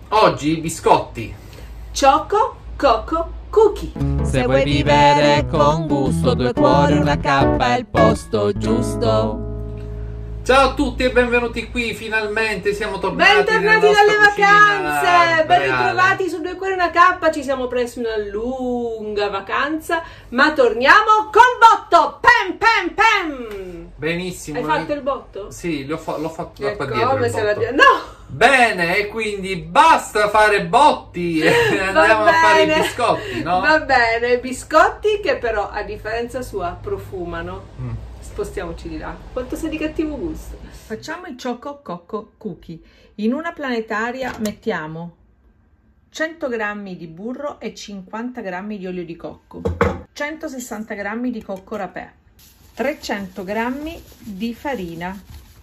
Oggi biscotti. Choco Coco Cookie. Se vuoi vivere con gusto, due cuori, una cappa è il posto giusto. Ciao a tutti e benvenuti qui, finalmente siamo tornati. Bentornati dalle vacanze, ben ritrovati su Due Cuori Una Cappa. Ci siamo presi una lunga vacanza, ma torniamo col botto. Pam pam pam. Benissimo. Hai fatto il botto? Sì, l'ho fatto da qua come dietro. se la... No! Bene, e quindi basta fare botti e andiamo a fare i biscotti, no? Va bene, biscotti che però a differenza sua profumano. Spostiamoci di là. Quanto sei di cattivo gusto. Facciamo il Choco Coco Cookie. In una planetaria mettiamo 100 g di burro e 50 g di olio di cocco, 160 g di cocco rapè, 300 g di farina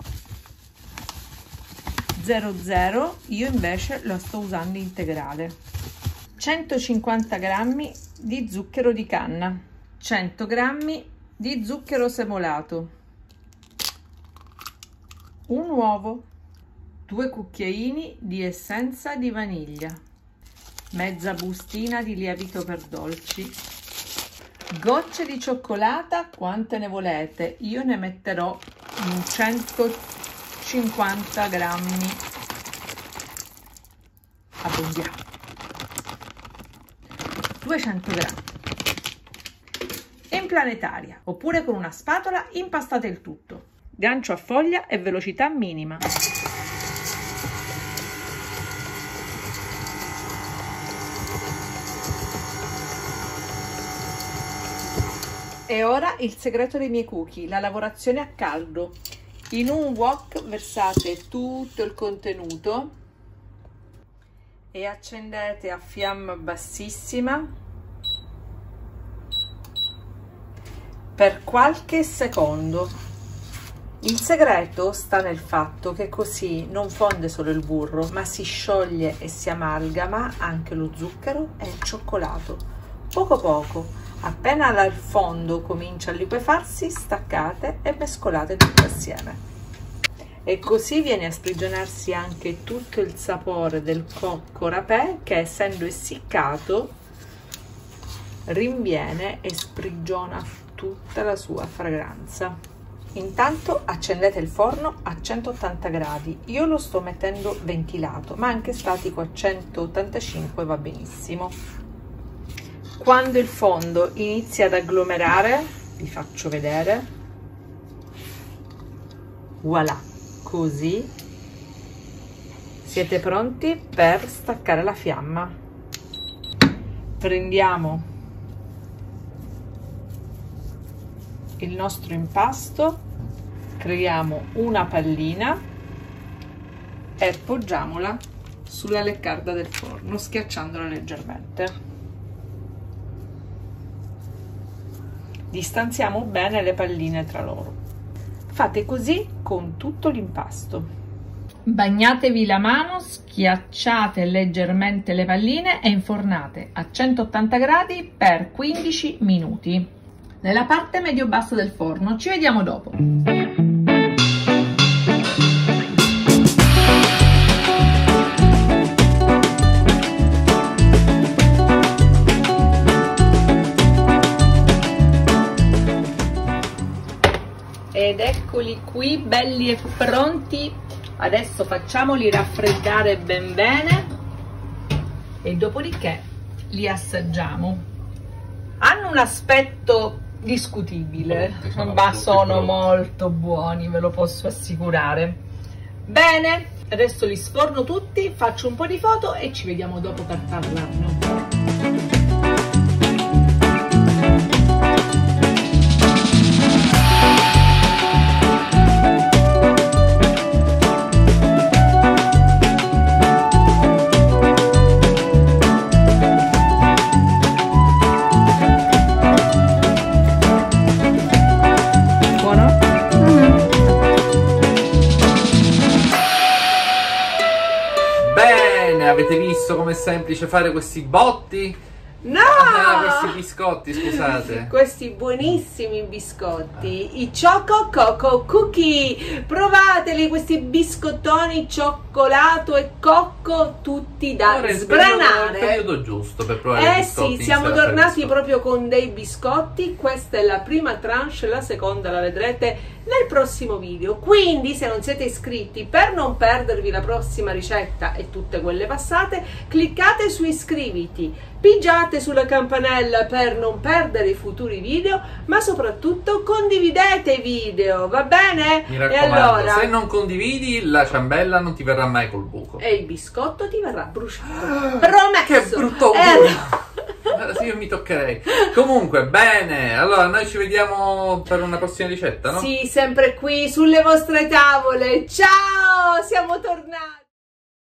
00, io invece la sto usando integrale, 150 g di zucchero di canna, 100 g di zucchero semolato, un uovo, 2 cucchiaini di essenza di vaniglia, mezza bustina di lievito per dolci, gocce di cioccolata quante ne volete, io ne metterò 150 grammi, abbondiamo, 200 grammi. In planetaria oppure con una spatola impastate il tutto, gancio a foglia e velocità minima. E ora il segreto dei miei cookie, la lavorazione a caldo. In un wok versate tutto il contenuto e accendete a fiamma bassissima per qualche secondo. Il segreto sta nel fatto che così non fonde solo il burro, ma si scioglie e si amalgama anche lo zucchero e il cioccolato. Poco poco, appena il fondo comincia a liquefarsi, staccate e mescolate tutto assieme. E così viene a sprigionarsi anche tutto il sapore del cocco rapè che, essendo essiccato, rinviene e sprigiona tutta la sua fragranza. Intanto accendete il forno a 180 gradi, io lo sto mettendo ventilato, ma anche statico a 185 va benissimo. Quando il fondo inizia ad agglomerare, vi faccio vedere, voilà, così siete pronti per staccare la fiamma. Prendiamo il nostro impasto, creiamo una pallina e appoggiamola sulla leccarda del forno, schiacciandola leggermente. Distanziamo bene le palline tra loro. Fate così con tutto l'impasto. Bagnatevi la mano, schiacciate leggermente le palline e infornate a 180 gradi per 15 minuti. Nella parte medio-bassa del forno. Ci vediamo dopo. Ed eccoli qui, belli e pronti. Adesso facciamoli raffreddare ben bene e dopodiché li assaggiamo. Hanno un aspetto discutibile, ma sono molto buoni, ve lo posso assicurare. Bene, adesso li sforno tutti, faccio un po' di foto e ci vediamo dopo per parlarne. Avete visto com'è semplice fare questi botti? No! Questi biscotti, scusate. Questi buonissimi biscotti, i Choco Coco Cookie. Provateli, questi biscottoni Choco cioccolato e cocco, tutti da Ora è sbranare. il periodo giusto per provare i biscotti. Sì, siamo iniziare a fare tornati biscotti. proprio con dei biscotti. Questa è la prima tranche, la seconda la vedrete nel prossimo video. Quindi, se non siete iscritti, per non perdervi la prossima ricetta e tutte quelle passate, cliccate su iscriviti, pigiate sulla campanella per non perdere i futuri video, ma soprattutto condividete i video, va bene? Mi E raccomando, allora, se non condividi, la ciambella non ti verrà mai col buco. e il biscotto ti verrà bruciato. Promesso! Che brutto E augurio! Sì, io mi toccherei. Comunque, bene. Allora, noi ci vediamo per una prossima ricetta, no? sì, sempre qui sulle vostre tavole. Ciao! Siamo tornati!